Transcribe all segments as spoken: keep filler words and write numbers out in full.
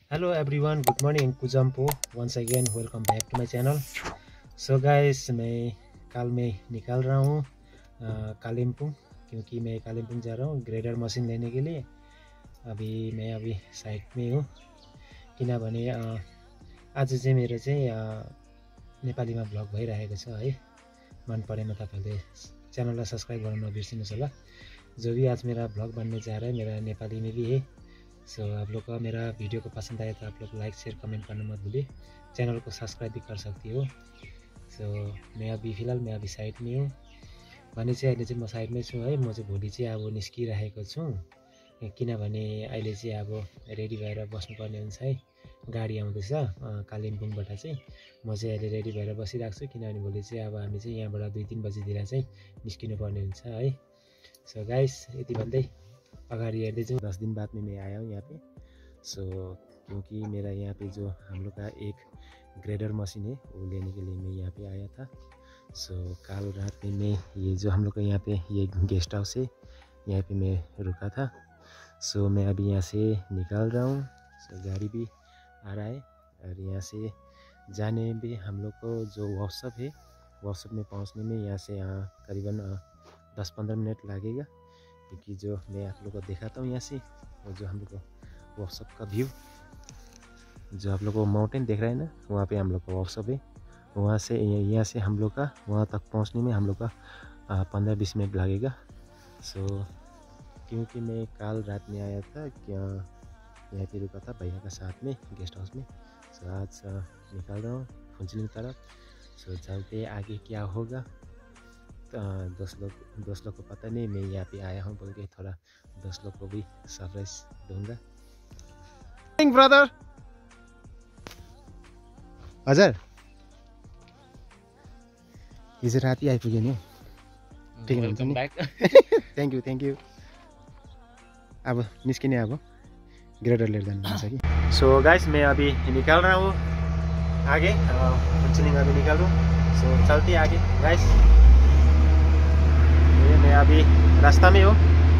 Hello everyone, good morning Kujampo. Once again welcome back to my channel. So guys, मैं कल में निकल रहा हूँ कालिम्पोंग, क्योंकि मैं कालिम्पोंग जा रहा हूँ ग्रेडर मशीन लेने के लिए। अभी मैं अभी साइट में हूँ, किनभने आज चाहिँ मेरो चाहिँ नेपालीमा भ्लग भइरहेको छ है। मन परेमा तपाईले च्यानललाई सब्सक्राइब गर्न नबिर्सिनुहोस् होला। जो भी आज मेरा ब्लॉग बनने जा रहा है मेरा नेपाली में भी है। सो so, आप लोग का मेरा वीडियो को पसंद आया तो आप लोग लाइक शेयर कमेंट करना मत भूलिए। चैनल को सब्सक्राइब भी कर सकती हो। सो so, मैं अभी फिलहाल मैं अभी साइड में हूँ भने चाहिँ अहिले चाहिँ म साइडमै छु है। म चाहिँ भोलि चाहिँ अब निस्किरहेको छु, किनभने अहिले चाहिँ अब रेडी भएर बस्नुपर्ने हुन्छ है। गाडी आउँदैछ कालिम्पोङबाट चाहिँ म चाहिँ अहिले रेडी भएर बसिरहेको छु, किनभने भोलि चाहिँ अब हामी चाहिँ यहाँबाट दुई तीन बजीतिर चाहिँ निस्किनु पर्ने हुन्छ है। सो गाइस, यति भन्दै अगाडि हेर्दै जाऊँ। दस दिन बाद में मैं आया हूँ यहाँ पे। सो so, क्योंकि मेरा यहाँ पे जो हम लोग का एक ग्रेडर मशीन है वो लेने के लिए मैं यहाँ पे आया था। सो so, कल रात में मैं ये जो हम लोग का यहाँ पे ये गेस्ट हाउस है यहाँ पे मैं रुका था। सो so, मैं अभी यहाँ से निकल रहा हूँ। सो so, गाड़ी भी आ रहा है और यहाँ से जाने में हम लोग को जो वर्कशॉप है वर्कशॉप में पहुँचने में यहाँ से यहाँ करीबन दस पंद्रह मिनट लगेगा, क्योंकि जो मैं आप लोग को दिखाता हूँ यहाँ से वो जो हम लोग को वर्कशॉप का व्यू, जो आप लोग को माउंटेन देख रहे हैं ना, वहाँ पे हम लोग का वर्कशॉप है। वहाँ से यहाँ से हम लोग का वहाँ तक पहुँचने में हम लोग का पंद्रह बीस मिनट लगेगा। सो क्योंकि मैं कल रात में आया था क्या यहाँ पे रुका था भैया का साथ में गेस्ट हाउस में। सो आज निकल रहा हूँ फुंचलिंग तरफ। सो चलते आगे क्या होगा दोस्त लोग दोस्त लोग को पता नहीं मैं यहाँ पे आया हूँ बोल के, थोड़ा दोस्त लोग को भी सरप्राइज दूंगा। ब्रदर हजुर हिजो राति आइपुग्यो नि। ठीक है, थैंक यू थैंक यू। अब निस्किने अब ग्रेडर लिएर जानुपर्छ कि। सो गाइस, मैं अभी निकल रहा हूँ आगे, फुंचलिंग अभी निकल रहा हूँ। सो चलते आगे गाइस, मैं अभी रास्ता में हूँ।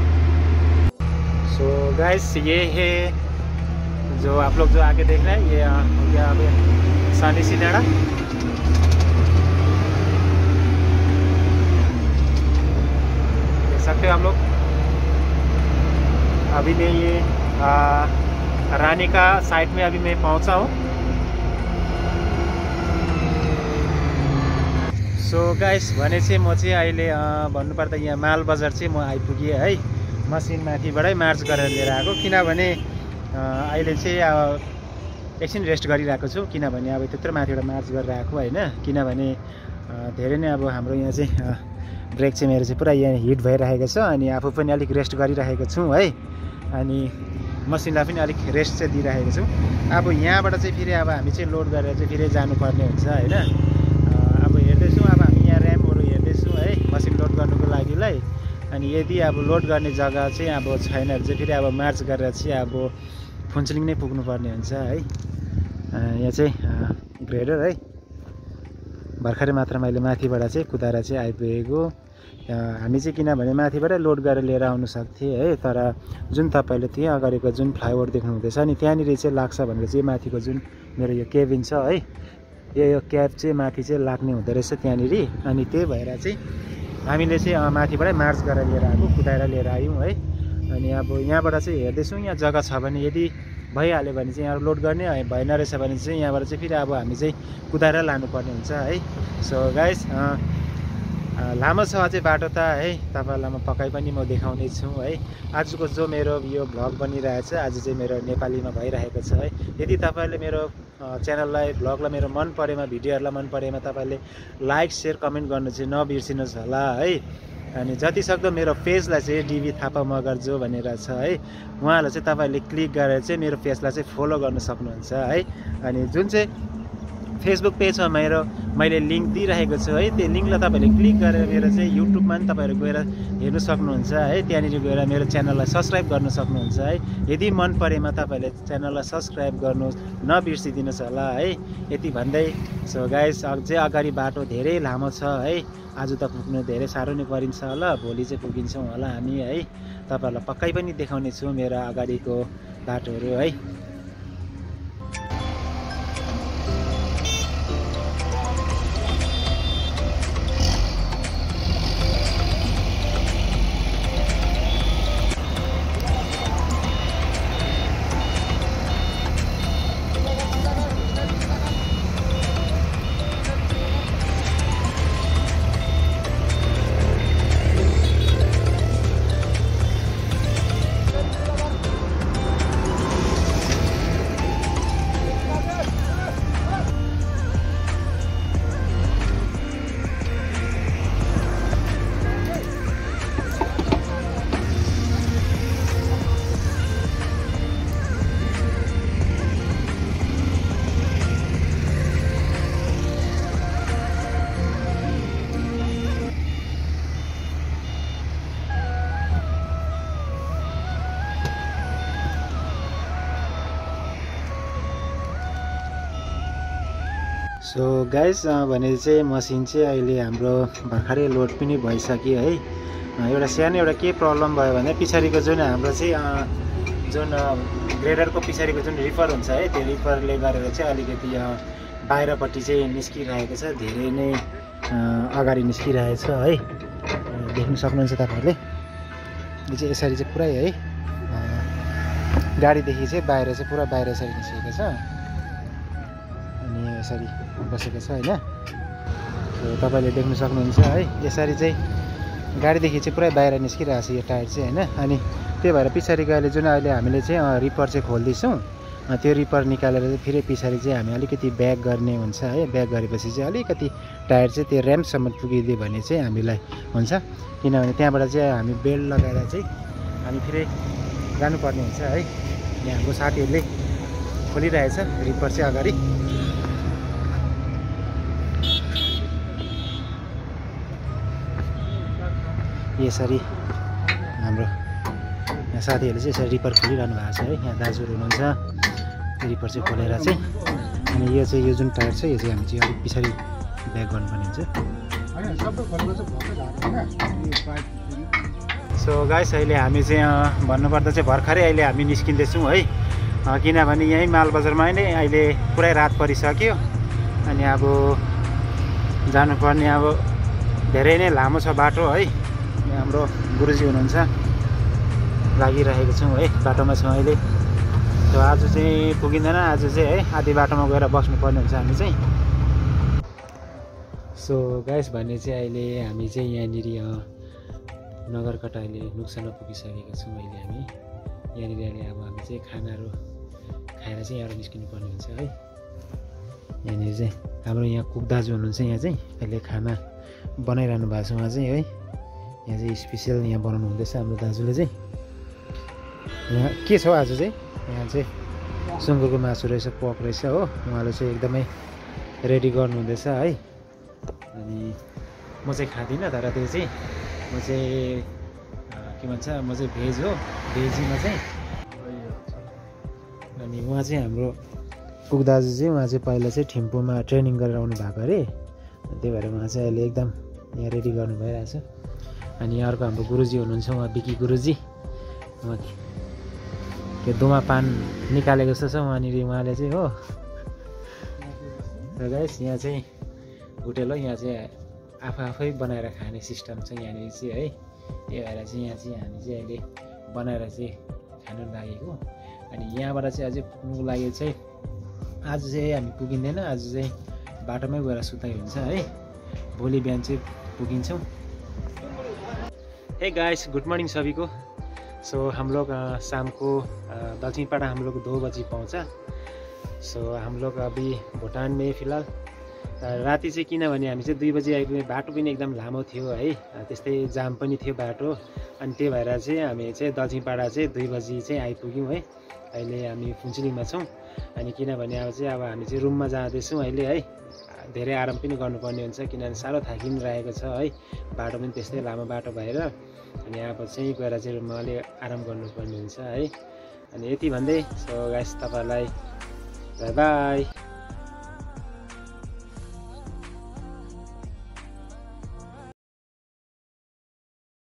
सो गाइस, ये है जो आप लोग जो आगे देख रहे हैं, ये हो गया अभी सानी सिनाड़ा। देख सकते हो आप लोग। अभी मैं ये आ, रानी का साइड में अभी मैं पहुंचा हूँ। सो गाइस, भने चाहिँ म चाहिँ अहिले भन्नुपर्दा यहाँ माल बजार चाहिँ म आइपुगेँ है। मसिन माथिबाटै मार्च गरेर लिएर आएको, किनभने अहिले चाहिँ अब एकछिन रेस्ट गरिरहेको छु, किनभने अब त्यत्रो माथिबाट मार्च गरेर आएको होइन। किनभने धेरै नै अब हाम्रो यहाँ चाहिँ ब्रेक चाहिँ मेरो चाहिँ पुरा यहाँ हिट भइरहेको छ, अनि आफू पनि अलिक रेस्ट गरिरहेको छु है। अनि मसिनलाई पनि अलिक रेस्ट चाहिँ दिइरहेको छु। अब यहाँबाट चाहिँ फेरि अब हामी चाहिँ लोड गरेर चाहिँ फेरि जानुपर्ने हुन्छ होइन। अब हेर्दैछौँ, अब हामी यहाँ ऱ्यामहरू हेर्दैछौँ है मसिन लोड गर्नुको लागिलाई। अनि यदि अब लोड गर्ने जग्गा चाहिँ अब छैन भने चाहिँ फेरि अब मार्च गरेर चाहिँ अब फुन्चलिङ नै पुग्नुपर्ने हुन्छ है। यहाँ चाहिँ ग्रेडर है, भर्खरै मात्र मैले माथिबाट चाहिँ कुदाएर चाहिँ आइपुगेको। हामी चाहिँ किनभने माथिबाटै लोड गरेर लिएर आउनु सक्थेँ है, तर जुन तपाईँले त्यहाँ अगाडिको जुन फ्लाइओभर देख्नु हुँदैछ नि, त्यहाँनिर चाहिँ लाग्छ भनेर चाहिँ माथिको जुन मेरो यो केबिन छ है, यो क्याब चाहिँ माथि चाहिँ लाग्ने हुँदो रहेछ त्यहाँनिर। अनि त्यही भएर चाहिँ हामीले चाहिँ माथिबाटै मार्च गरेर लिएर आएको, कुदाएर लिएर आयौँ है। अनि अब यहाँबाट चाहिँ हेर्दैछौँ, यहाँ जग्गा छ भने यदि भइहाल्यो भने चाहिँ यहाँ लोड गर्ने, भएन रहेछ भने चाहिँ यहाँबाट चाहिँ फेरि अब हामी चाहिँ कुदाएर लानुपर्ने हुन्छ है। सो गाइस, लामो छ अझै बाटो त है, तपाईँहरूलाई म पक्कै पनि म देखाउने छु है। आजको जो मेरो यो भ्लग बनिरहेछ आज चाहिँ मेरो नेपालीमा भइरहेको छ है। यदि तपाईँहरूले मेरो च्यानललाई भ्लगलाई मेरो मन परेमा भिडियोहरूलाई मन परेमा तपाईँले लाइक सेयर कमेन्ट गर्नु चाहिँ नबिर्सिनुहोस् होला है। अनि जति सक्दो मेरो पेजलाई चाहिँ डिबी थापा मगर जो भनेर छ है, उहाँलाई चाहिँ तपाईँले क्लिक गरेर चाहिँ मेरो पेजलाई चाहिँ फलो गर्न सक्नुहुन्छ है। अनि जुन चाहिँ फेसबुक पेजमा मेरो मैले लिङ्क दिइरहेको छु है, त्यो लिङ्कलाई तपाईँले क्लिक गरेर मेरो चाहिँ युट्युबमा पनि तपाईँहरू गएर हेर्नु सक्नुहुन्छ है। त्यहाँनिर गएर मेरो च्यानललाई सब्सक्राइब गर्न सक्नुहुन्छ है। यदि मन परेमा तपाईँले च्यानललाई सब्सक्राइब गर्नु नबिर्सिदिनुहोस् होला है। यति भन्दै सो गाइस, अझै अगाडि बाटो धेरै लामो छ है। आज त पुग्नु धेरै साह्रो नै परिन्छ होला, भोलि चाहिँ पुगिन्छौँ होला हामी है। तपाईँहरूलाई पक्कै पनि देखाउने छु मेरो अगाडिको बाटोहरू है। सो गाइस भने चाहिँ मसिन चाहिँ अहिले हाम्रो भर्खरै लोड पनि भइसक्यो है। एउटा सानो एउटा के प्रब्लम भयो भने पछाडिको जुन हाम्रो चाहिँ जुन ग्रेडरको पछाडिको जुन रिपर हुन्छ है, त्यो रिपरले गरेर चाहिँ अलिकति बाहिरपट्टि चाहिँ निस्किरहेको छ, धेरै नै अगाडि निस्किरहेछ है। देख्न सक्नुहुन्छ तपाईँहरूले, यो चाहिँ यसरी चाहिँ पुरै है गाडीदेखि चाहिँ बाहिर चाहिँ पुरा बाहिर यसरी निस्केको छ अनि यसरी बसेको छ होइन। तपाईँले देख्न सक्नुहुन्छ है, यसरी चाहिँ गाडीदेखि चाहिँ पुरै बाहिर निस्किरहेको छ यो टायर चाहिँ होइन। अनि त्यही भएर पछाडिको अहिले जुन अहिले हामीले चाहिँ रिपर चाहिँ खोल्दैछौँ, त्यो रिपर निकालेर चाहिँ फेरि पछाडि चाहिँ हामी अलिकति ब्याक गर्ने हुन्छ है। ब्याक गरेपछि चाहिँ अलिकति टायर चाहिँ त्यो ऱ्याम्पसम्म पुगिदियो भने चाहिँ हामीलाई हुन्छ, किनभने त्यहाँबाट चाहिँ हामी बेल्ट लगाएर चाहिँ हामी फेरि जानुपर्ने हुन्छ है। यहाँ हाम्रो साथीहरूले खोलिरहेछ रिपर चाहिँ अगाडि। यसरी हाम्रो यहाँ साथीहरूले चाहिँ यसरी रिपर खोलिरहनु भएको छ है। यहाँ दाजुहरू हुनुहुन्छ, रिपर चाहिँ खोलेर चाहिँ अनि यो चाहिँ यो जुन टायर छ यो चाहिँ हामी चाहिँ अलिक पछाडि ब्याक गर्नुपर्ने हुन्छ। सो गाइस अहिले हामी चाहिँ भन्नुपर्दा चाहिँ भर्खरै अहिले हामी निस्किँदैछौँ है, किनभने यहीँ मालबजारमा नै अहिले पुरै रात परिसक्यो। अनि अब जानुपर्ने अब धेरै नै लामो छ बाटो है। हाम्रो गुरुजी हुनुहुन्छ, लागिरहेको छौँ है, बाटोमा छौँ अहिले। त आज चाहिँ पुगिँदैन, आज चाहिँ है आधी बाटोमा गएर बस्नुपर्ने हुन्छ हामी चाहिँ। सो गाइस भने चाहिँ अहिले हामी चाहिँ यहाँनिर नगरकटा अहिले नोक्सानमा पुगिसकेका छौँ। अहिले हामी यहाँनिर अहिले अब हामी चाहिँ खानाहरू खाएर चाहिँ यहाँबाट निस्किनु पर्ने हुन्छ है। यहाँनिर चाहिँ हाम्रो यहाँ कुक दाजु हुनुहुन्छ, यहाँ चाहिँ अहिले खाना बनाइरहनु भएको छ उहाँ चाहिँ है। यहाँ चाहिँ स्पेसियल यहाँ बनाउनु हुँदैछ हाम्रो दाजुले चाहिँ। यहाँ के छ आज चाहिँ यहाँ चाहिँ सुँगुरको मासु रहेछ, पोर्क रहेछ हो। उहाँले चाहिँ एकदमै रेडी गर्नुहुँदैछ है। अनि म चाहिँ खाँदिनँ, तर त्यो चाहिँ म चाहिँ के भन्छ म चाहिँ भेज हो, भेजीमा चाहिँ। अनि उहाँ चाहिँ हाम्रो कुक दाजु चाहिँ उहाँ चाहिँ पहिला चाहिँ थिम्पूमा ट्रेनिङ गरेर आउनु भएको अरे, त्यही भएर उहाँ चाहिँ अहिले एकदम यहाँ रेडी गर्नु भइरहेछ। अनि अर्को हाम्रो गुरुजी हुनुहुन्छ, उहाँ बिकी गुरुजी, उहाँ त्यो दोमा पान निकालेको जस्तो छ उहाँनिर उहाँले चाहिँ हो। र गाइस यहाँ चाहिँ होटेल हो, यहाँ चाहिँ आफू आफै बनाएर खाने सिस्टम छ यहाँनिर चाहिँ है। त्यही भएर चाहिँ यहाँ चाहिँ हामी चाहिँ अहिले बनाएर चाहिँ खानु लागेको। अनि यहाँबाट चाहिँ अझै पुग्नुको लागि चाहिँ आज चाहिँ हामी पुगिँदैन, आज चाहिँ बाटोमै गएर सुताइ हुन्छ है। भोलि बिहान चाहिँ पुगिन्छौँ। हे गाइस, गुड मॉर्निंग सभी को। सो हम लोग शाम को दक्षिणपाड़ा हम लोग दो बजे पहुँचा। सो हम लोग अभी भुटान में फिलहाल राति चाहिँ किनभने हामी चाहिँ दुई बजी आइपुग्ने, बाटो पनि एकदम लामो थियो है, त्यस्तै जाम पनि थियो बाटो। अनि त्यही भएर चाहिँ हामी चाहिँ दक्षिणपाड़ा चाहिँ दुई बजी चाहिँ आइपुग्यौँ है। अहिले हामी फुन्चुलिङमा छौँ। अनि किनभने अब चाहिँ अब हामी चाहिँ रुममा जाँदैछौँ अहिले है। धेरै आराम पनि गर्नुपर्ने हुन्छ, किनभने साह्रो थाकि पनि रहेको छ है, बाटो पनि त्यस्तै लामो बाटो भएर। अनि अब चाहिँ गएर चाहिँ रुममा अलिक आराम गर्नुपर्ने हुन्छ है। अनि यति भन्दै सो गाइस तपाईँहरूलाई बाई बाई।